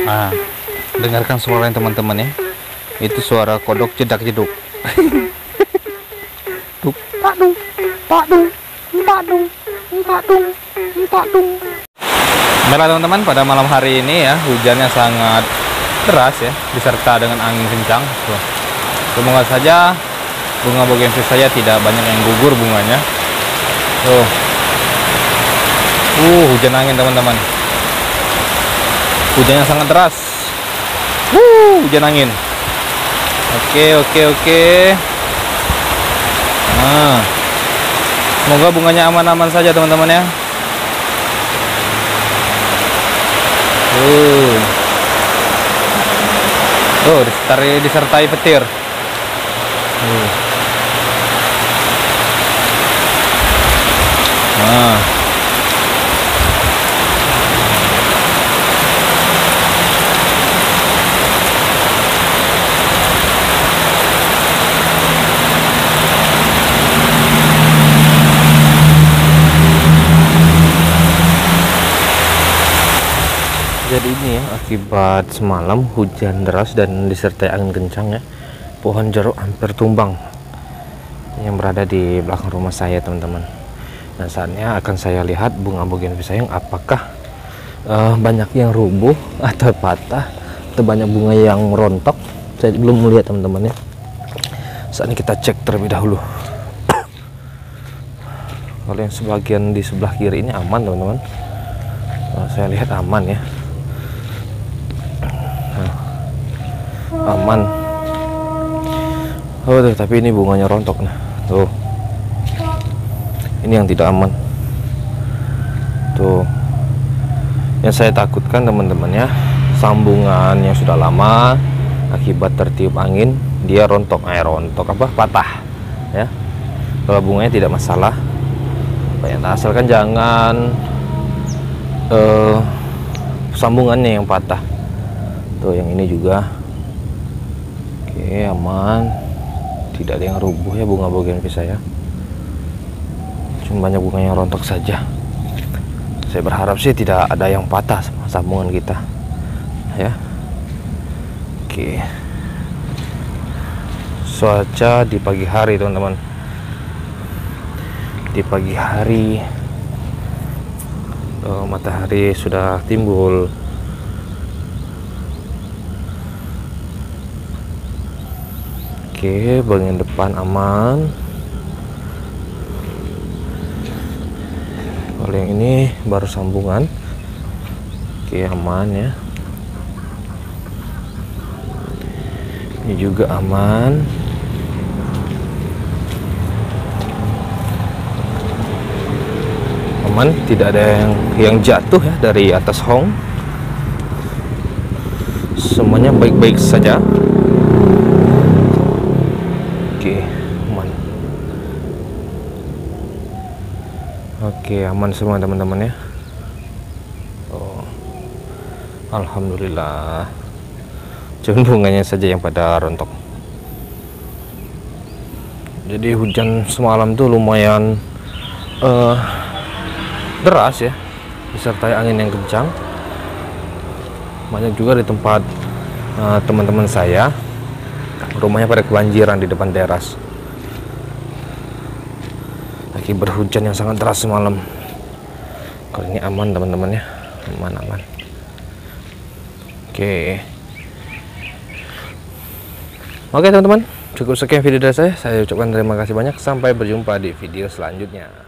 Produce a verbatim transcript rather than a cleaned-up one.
Nah, dengarkan suara yang teman-teman ya. Itu suara kodok jedak-jeduk. Tuk, tak dung, tak dung, tak dung, tak dung, tak dung. Baiklah teman-teman, pada malam hari ini ya, hujannya sangat deras ya, diserta dengan angin kencang. Tuh. Semoga saja bunga bougainville saya tidak banyak yang gugur bunganya. Tuh. Uh, hujan angin teman-teman. Hujannya sangat deras. Uh, hujan angin. Oke, oke, oke. Nah, semoga bunganya aman-aman saja teman-teman ya. Uh. Oh, disertai, disertai petir. Uh. Nah. Jadi ini ya, akibat semalam hujan deras dan disertai angin kencang ya, pohon jeruk hampir tumbang yang berada di belakang rumah saya teman-teman. Nah, saatnya akan saya lihat bunga bougainville saya apakah uh, banyak yang rubuh atau patah atau banyak bunga yang rontok. Saya belum melihat teman-teman ya. Saatnya kita cek terlebih dahulu. Kalau yang sebagian di sebelah kiri ini aman teman-teman. Nah, saya lihat aman ya. Aman. Oh tuh, tapi ini bunganya rontok nah. Tuh. Ini yang tidak aman. Tuh. Yang saya takutkan teman-teman ya, sambungan yang sudah lama akibat tertiup angin dia rontok, eh rontok apa? Patah. Ya. Kalau bunganya tidak masalah. Nah, asalkan jangan uh, sambungannya yang patah. Tuh, yang ini juga. Oke, aman. Tidak ada yang rubuh ya bunga bougainville saya. Cuma banyak bunga yang rontok saja. Saya berharap sih tidak ada yang patah sama sambungan kita. Ya. Oke. Cuaca di pagi hari, teman-teman. Di pagi hari oh, matahari sudah timbul. Oke, bagian depan aman. Kalau yang ini baru sambungan. Oke, aman ya. Ini juga aman. Aman, tidak ada yang yang jatuh ya dari atas hong. Semuanya baik-baik saja. Oke, aman. Oke, aman semua teman-teman ya. Oh, alhamdulillah. Cuma bunganya saja yang pada rontok. Jadi hujan semalam tuh lumayan uh, deras ya, disertai angin yang kencang. Banyak juga di tempat uh, teman-teman saya. Rumahnya pada kebanjiran di depan teras akibat hujan yang sangat deras semalam. Kalau ini aman teman-teman ya, aman-aman. Oke, oke teman-teman, cukup sekian video dari saya. Saya ucapkan terima kasih banyak. Sampai berjumpa di video selanjutnya.